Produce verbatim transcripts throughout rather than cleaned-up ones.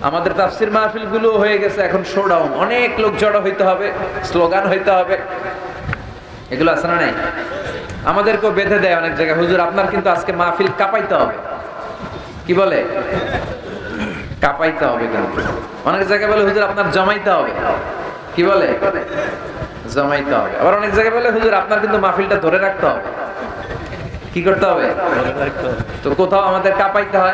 আমাদের তাফসীর মাহফিলগুলো হয়ে গেছে এখন শোডাউন, অনেক লোক জড়ো হইতে হবে, স্লোগান হইতে হবে, এগুলো আছে না নাই? আমাদেরকেও বেঁধে দেয় অনেক জায়গায়, হুজুর আপনার কিন্তু আজকে মাহফিল কাঁপাইতে হবে, কি বলে কাঁপাইতে হবে। কিন্তু অনেক জায়গায় বলে হুজুর আপনার জমাইতে হবে, কি বলে জমাইতে হবে। আবার অনেক জায়গায় বলে হুজুর আপনার কিন্তু মাহফিলটা ধরে রাখতে হবে, কি করতে হবে? তো কোথাও আমাদের কাঁপাইতে হয়,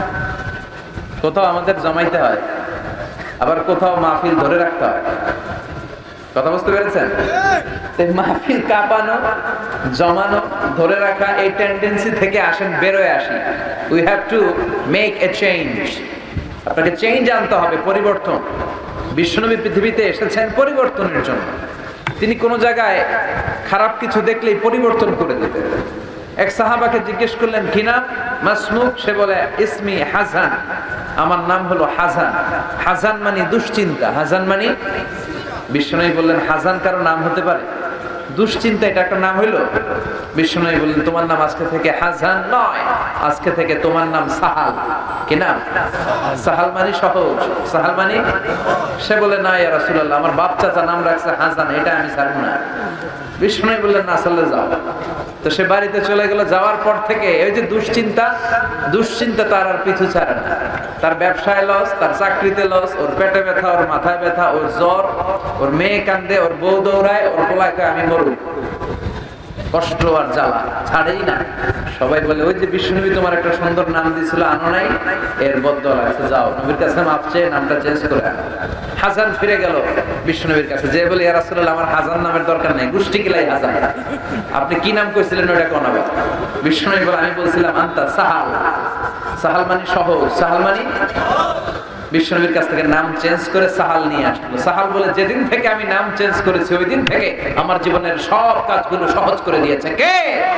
কোথাও আমাদের জমাইতে হয়, আবার কোথাও মাহফিল ধরে রাখতে হয়। কথা বুঝতে পেরেছেন? মাহফিল কাঁপানো, জমানো, ধরে রাখা, এই টেন্ডেন্সি থেকে আসেন বেরোয় আসি। We have to make a change. আপনাকে চেঞ্জ আনতে হবে, পরিবর্তন। বিশ্বনবী পৃথিবীতে এসেছেন পরিবর্তনের জন্য। তিনি কোনো জায়গায় খারাপ কিছু দেখলেই পরিবর্তন করে দিতেন। এক সাহাবাকে জিজ্ঞেস করলেন কি নাম? মাসমুক। সে বলে ইসমি হাসান, আমার নাম হলো হাসান। হাসান মানে দুশ্চিন্তা। হাসান মানে, বিশ্বনবী বললেন হাসান কারো নাম হতে পারে? দুশ্চিন্তা এটা একটা নাম হইল? বিশ্বনবী বললেন তোমার নাম আজকে থেকে হাসান নয়, আজকে থেকে তোমার নাম সাহাল। কি নাম? সাহাল মানে সহজ। সাহাল মানে? সে বলে না ইয়া রাসূলুল্লাহ, আমার বাপ চাচা নাম রাখছে হাসান, এটা আমি ছাড়ব না। বিশ্বনবী বললেন না, চলে যাও। তো সে বাড়িতে চলে গেল। যাওয়ার পর থেকে ওই যে দুশ্চিন্তা, দুশ্চিন্তা তার আর পিছু ছাড়ে না। তার ব্যবসায় লস, তার চাকরিতে লস, ওর পেটে ব্যথা, ওর মাথায় ব্যথা, ওর জ্বর, ওর মেয়ে কান্দে, ওর বউ দৌড়ায়, ওর পোলাকে আমি মরু, কষ্ট আর জ্বালা ছাড়েই না। সবাই বলে ওই যে বিশ্বনবী তোমার একটা সুন্দর নাম দিয়েছিল আনো নাই, এর বদল আছে, যাও নবীর কাছে মাপ চেয়ে নামটা চেঞ্জ করে আনো। হাসান ফিরে গেল বিশ্বনবীর কাছে, যে বলে ইয়া রাসূলুল্লাহ আমার হাসান নামের দরকার নাই, গোষ্ঠী কিলাই হাসান, আপনি কি নাম কইছিলেন ওটা কোন আবার? বিশ্বনবী বলে আমি বলছিলাম আনতা সাহাল। সাহাল মানে সহজ। সাহাল মানে? বিশ্বনবীর কাছ থেকে নাম চেঞ্জ করে সাহাল নিয়ে আসলো। সাহাল বলে যেদিন থেকে আমি নাম চেঞ্জ করেছি ওই দিন থেকে আমার জীবনের সব কাজগুলো সহজ করে দিয়েছে কে?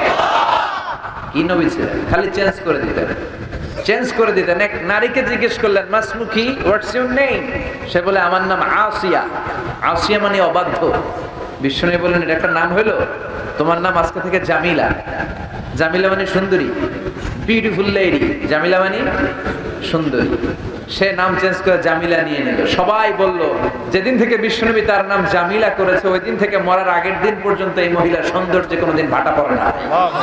কি নবী ছিলেন? খালি চেঞ্জ করে দিতেন, চেঞ্জ করে দিতেন। এক নারীকে জিজ্ঞেস করলেন মাসমুকি, হোয়াটস ইউর নেম? সে বলে আমার নাম আসিয়া। আসিয়া মানে অবাধ্য। বিশ্বনবী বললেন এটা একটা নাম হইলো? তোমার নাম আজকে থেকে জামিলা। জামিলা মানে সুন্দরী, বিউটিফুল লেডি। জামিলা মানে সুন্দরী। সে নাম চেঞ্জ করে জামিলা নিয়ে নিল। সবাই বলল যেদিন থেকে বিশ্বনবী তার নাম জামিলা করেছে ওই দিন থেকে মরার আগের দিন পর্যন্ত এই মহিলার সৌন্দর্যে কোনোদিন ভাটা পড়ে না।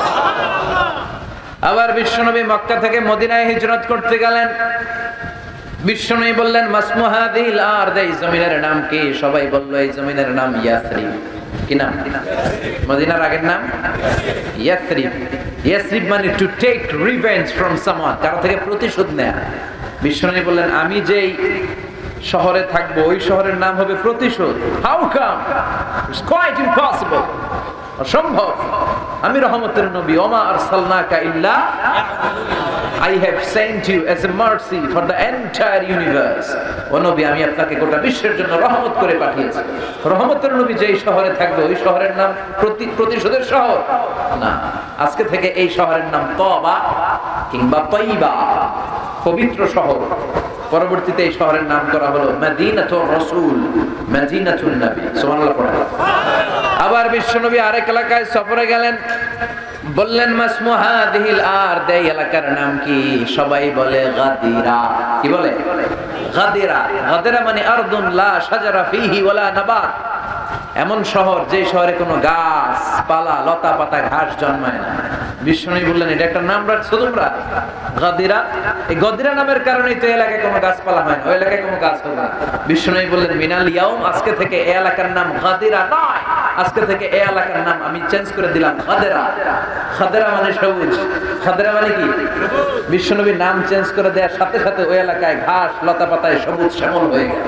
আবার বিশ্বনবী মক্কা থেকে মদিনায় হিজরত করতে গেলেন। বিশ্বনবী বললেন মাসমু হাযিহিল আরদ, এই জমিনের নাম কি? সবাই বলল এই জমিনের নাম ইয়াসরিব। কি নাম? মদিনার আগের নাম ইয়াসরিব। ইয়াসরিব মানে to take revenge from someone, কারো থেকে প্রতিশোধ নেয়া। বিশ্বনবী বললেন আমি যেই শহরে থাকবো ওই শহরের নাম হবে প্রতিশোধ। How come? It's quite impossible, অসম্ভব। আমি রহমতের নবী, ওমা আরসালনাকা ইল্লা I have sent you as a mercy for the entire universe. ও নবী আমি আপনাকে গোটা বিশ্বের জন্য রহমত করে পাঠিয়েছি। রহমতের নবী যেই শহরে থাকবে ওই শহরের নাম প্রতিশোধের শহর না। আজকে থেকে এই শহরের নাম তওবা কিংবা তাইবা, পবিত্র শহর। পরবর্তীতে এই শহরের নাম করা হলো মদিনাতুর রাসূল, মদিনাতুন নবী। সুবহানাল্লাহ পড়া। আবার বিশ্বনবী আরেক এলাকায় সফরে গেলেন। বললেন মাসমু হাযিহিল আরদ, এই এলাকার নাম কি? সবাই বলে গাদিরা। কি বলে? গাদিরা। গাদিরা মানে আরদুন লা শাজারা ফিহি ওয়ালা নাবাত, এমন শহর যে শহরে কোনো গাছ পালা, লতা পাতা, ঘাস জন্মায় না। বিশ্বনবী বললেন এটা একটা নাম রাখছো তোমরা গাদিরা। এই গাদিরা নামের কারণেই তো এলাকায় কোনো গাছপালা হয় না, ওই এলাকায় কোনো গাছ হবে না। বিশ্বনবী বললেন মিনাল ইয়াউম, আজকে থেকে এই এলাকার নাম গাদিরা নয়, আজকে থেকে এই এলাকার নাম আমি চেঞ্জ করে দিলাম খাদেরা। খাদেরা মানে সবুজ। খাদেরা মানে কি? বিশ্বনবী নাম চেঞ্জ করে দেওয়ার সাথে সাথে ওই এলাকায় ঘাস লতা পাতায় সবুজ শ্যামল হয়ে গেল।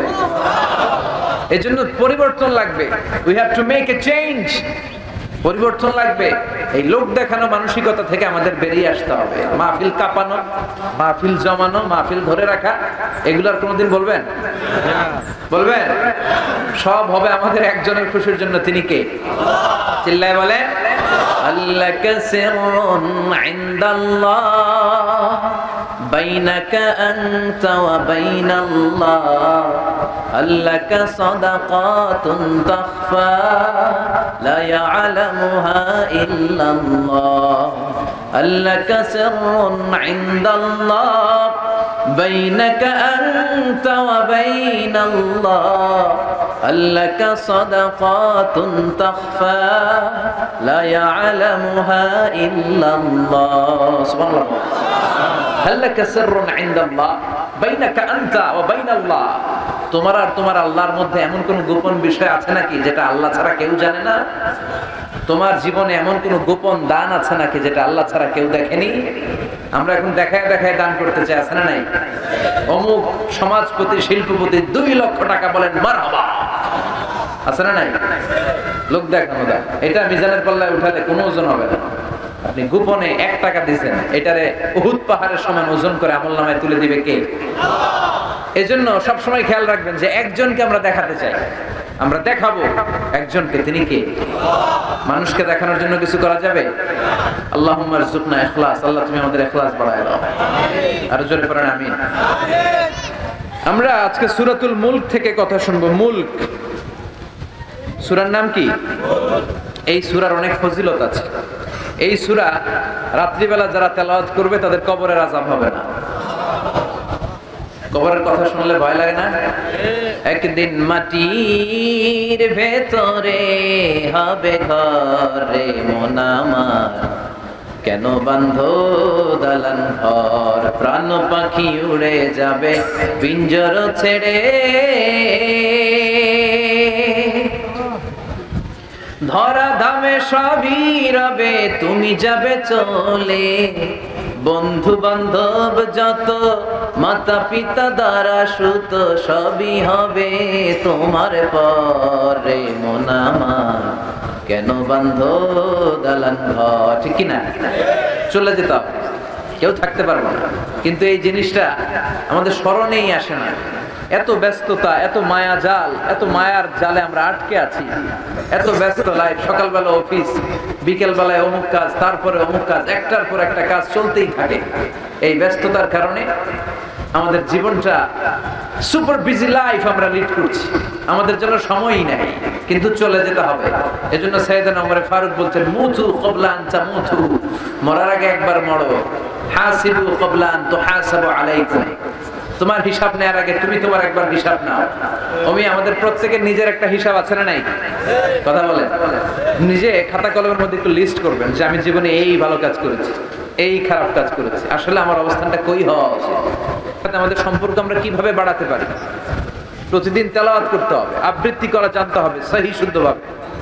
এই জন্য পরিবর্তন লাগবে। We have to make a change. পরিবর্তন লাগবে। এই লোক দেখানো মানসিকতা থেকে আমাদের বেরিয়ে আসতে হবে। মাহফিল কাঁপানো, মাহফিল জমানো, মাহফিল ধরে রাখা, এগুলার কোনোদিন বলবেন? বলবেন? সব হবে আমাদের একজনের খুশির জন্য। তিনি কে? চিল্লায় বলেন আল্লাকা সিররুন ইনদাল্লাহ বাইনাকা আনতা ওয়া বাইনাল্লাহ, আল্লাকা সাদাকাতুন তাখফা লা ইয়ালামুহা ইল্লাল্লাহ, আল্লাকা সিররুন ইনদাল্লাহ বাইনাকা আনতা ওয়া বাইনাল্লাহ আল্লাকা সাদাকাতুন তাখফা লা ইয়ালামুহা ইল্লাল্লাহ সুবহানাল্লাহ আল্লাকা সিররুন ইনদাল্লাহ বাইনাকা আনতা ওয়া বাইনাল্লাহ তোমার আর তোমার আল্লাহর মধ্যে এমন কোন গোপন বিষয় আছে নাকি যেটা আল্লাহ ছাড়া কেউ জানে না? তোমার জীবনে এমন কোন গোপন দান আছে নাকি যেটা আল্লাহ ছাড়া কেউ দেখেনি? আমরা এখন দেখায় দেখায় দান করতে চাই, আছে না নাই? অমুক সমাজপতি শিল্পপতি দুই লক্ষ টাকা বলেন মারহাবা, আছে না নাই? লোক দেখানো দান, এটা মিজানের পাল্লায় উঠালে কোনো ওজন হবে না। আপনি গোপনে এক টাকা দিয়েছেন, এটারে উহুদ পাহাড়ের সমান ওজন করে আমলনামায় তুলে দিবে কে? এজন্য সবসময় খেয়াল রাখবেন যে একজনকে আমরা দেখাতে চাই, আমরা দেখাবো একজনকে, তিনি কে? মানুষকে দেখানোর জন্য কিছু করা যাবে? আল্লাহুম্মা রযুকনা ইখলাস, আল্লাহ তুমি আমাদের ইখলাস বাড়ায় দাও। আর জোরে পড়েন আমিন। আমরা আজকে সূরাতুল মুলক থেকে কথা শুনবো। মুলক সূরার নাম কি? এই সূরার অনেক ফজিলত আছে। এই সূরা রাত্রিবেলা যারা তেলাওয়াত করবে তাদের কবরের আযাব হবে না। কবরের কথা শুনলে ভয় লাগে না? একদিন মাটির ভেতরে হবে ঘরে মন আমার, কেন বাঁধো দালান ঘর, প্রাণ পাখি উড়ে যাবে পিঞ্জর ছেড়ে, ধরা ধামে সবই রবে তুমি যাবে চলে, বন্ধু বান্ধব যত মাতা পিতা দ্বারা সুত সবই হবে তোমার পরে মন আমার, কেন বাঁধো দালান ঘর। ঠিক কিনা? চলে যেতাম, কেউ থাকতে পারবো না, কিন্তু এই জিনিসটা আমাদের স্মরণেই আসে না। এত ব্যস্ততা, এত মায়া জাল, এত মায়ার জালে আমরা আটকে আছি। এত ব্যস্ত লাইফ, সকালবেলা অফিস, বিকেল বেলায় অমুক কাজ, তারপরে অমুক কাজ, একটার পর একটা কাজ চলতেই থাকে। এই ব্যস্ততার কারণে আমাদের জীবনটা সুপার বিজি লাইফ আমরা লিড করছি, আমাদের জন্য সময়ই নাই, কিন্তু চলে যেতে হবে। এজন্য সাইয়েদনা ওমর ফারুক বলছেন, মুতু ক্বাবলা আন তামুতু, মরার আগে একবার মরো, হাসিবু ক্বাবলা আন তুহাসাবু আলাইকুম, তোমার হিসাব নেওয়ার আগে তুমি তোমার একবার হিসাব নাও। আমি আমাদের প্রত্যেকের নিজের একটা হিসাব আছে না নাই? কথা বলেন। নিজে খাতা কলমের মধ্যে একটু লিস্ট করবেন যে আমি জীবনে এই ভালো কাজ করেছি, এই খারাপ কাজ করেছি, আসলে আমার অবস্থানটা কই হওয়া উচিত, আমাদের সম্পর্ক আমরা কিভাবে বাড়াতে পারি। প্রতিদিন তেলাওয়াত করতে হবে, আবৃত্তি করা জানতে হবে সহি শুদ্ধভাবে।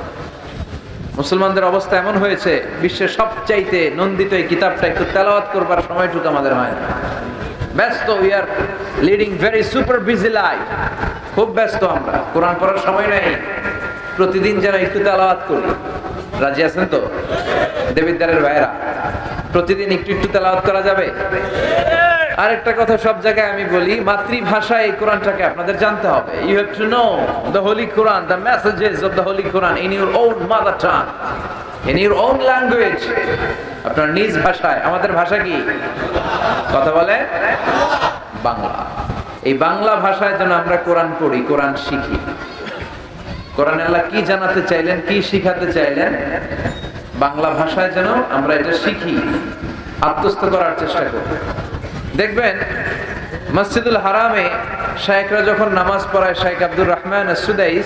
মুসলমানদের অবস্থা এমন হয়েছে, বিশ্বের সবচাইতে নন্দিত এই কিতাবটা একটু তেলাওয়াত করবার সময়টুকু আমাদের হয় না। ব্যস্ত, we are leading very super busy life, খুব ব্যস্ত আমরা, কোরআন পড়ার সময় নেই। প্রতিদিন যেন একটু তেলাওয়াত করি, রাজি আছেন তো দেবিদ্বারের ভাইরা? প্রতিদিন একটু একটু তেলাওয়াত করা যাবে? আরেকটা কথা সব জায়গায় আমি বলি, মাতৃভাষায় এই কোরআনটাকে আপনাদের জানতে হবে। You have to know the holy Quran, the messages of the holy Quran in your own mother tongue, in your own language, আপনার নিজ ভাষায়। আমাদের ভাষা কি? কথা বলে বাংলা। এই বাংলা ভাষায় যেন আমরা কোরআন পড়ি, কোরআন শিখি। কোরআন আল্লাহ কি জানাতে চাইলেন, কি শিখাতে চাইলেন, বাংলা ভাষায় যেন আমরা এটা শিখি, আত্মস্থ করার চেষ্টা করি। দেখবেন মসজিদুল হারামে শায়েখরা যখন নামাজ পড়ায়, শাইখ আব্দুর রহমান আস-সুদাইস,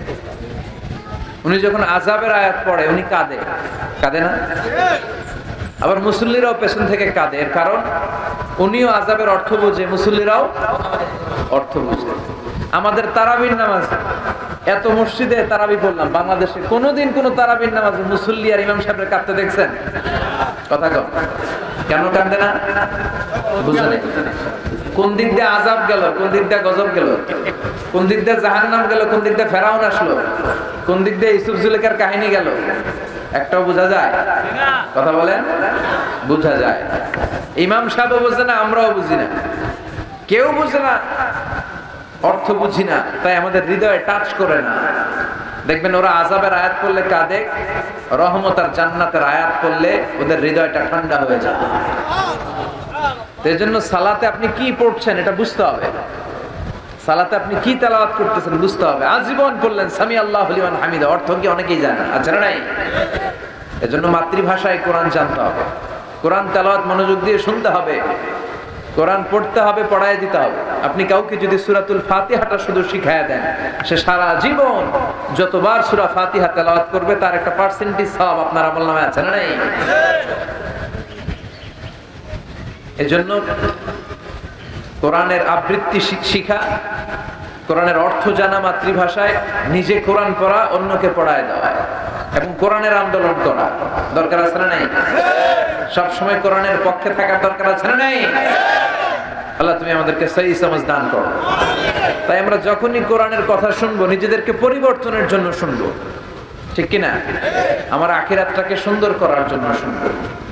উনি যখন আযাবের আয়াত পড়ে উনি কাঁদে, কাঁদে না? আবার মুসল্লিরাও পেছন থেকে কাঁদে, এর কারণ উনিও আযাবের অর্থ বোঝে, মুসল্লিরাও অর্থ বোঝে। আমাদের তারাবির নামাজ, এত মসজিদে তারাবি পড়লাম, বাংলাদেশে কোনোদিন কোন তারাবির নামাজে মুসল্লি আর ইমাম সাহেবের কাঁদতে দেখছেন? কথা কম। কেন কাঁদে না? বুঝে নেই। কোন দিক দিয়ে আযাব গেল, কোন দিক দিয়ে গজব গেল, কোন দিক দিয়ে জাহান্নাম গেল, কোন দিক দিয়ে ফেরাউন আসলো, কোন দিক দিয়ে ইউসুফ জুলেখার কাহিনী গেল, একটাও বোঝা যায়? কথা বলেন, বোঝা যায়। ইমাম সাহেবও বুঝে না, আমরাও বুঝি না, কেউ বুঝে না, অর্থ বুঝি না, তাই আমাদের হৃদয়ে টাচ করে না। দেখবেন ওরা আযাবের আয়াত পড়লে কাঁদে, রহমত আর জান্নাতের আয়াত পড়লে ওদের হৃদয়টা ঠান্ডা হয়ে যায়। এই জন্য সালাতে আপনি কি পড়ছেন এটা বুঝতে হবে, সালাতে আপনি কি তেলাওয়াত করতেছেন বুঝতে হবে। আজীবন পড়লেন সামি আল্লাহু লিমান হামিদা, অর্থ কি অনেকেই জানে, আছে না নাই? এজন্য মাতৃভাষায় কোরআন জানতে হবে, কোরআন তেলাওয়াত মনোযোগ দিয়ে শুনতে হবে, কোরআন পড়তে হবে, পড়ায় দিতে হবে। আপনি কাউকে যদি সূরাতুল ফাতিহাটা শুধু শিখায়া দেন, সে সারা জীবন যতবার সূরা ফাতিহা তেলাওয়াত করবে তার একটা পার্সেন্টেজ সওয়াব আপনার আমলনামায় আছে না নাই? এজন্য কোরআনের আবৃত্তি শিখা, কোরআনের অর্থ জানা মাতৃভাষায়, নিজে কোরআন পড়া, অন্যকে পড়ায় দেওয়া এবং কোরআনের আন্দোলন করা দরকার আছে না নাই? সব সময় কোরআনের পক্ষে থাকার দরকার আছে না নাই? আল্লাহ তুমি আমাদেরকে সহি সমাজ দান করো। তাই আমরা যখনই কোরআনের কথা শুনবো নিজেদেরকে পরিবর্তনের জন্য শুনবো, ঠিক কিনা? আমার আখিরাতটাকে সুন্দর করার জন্য শুনবো।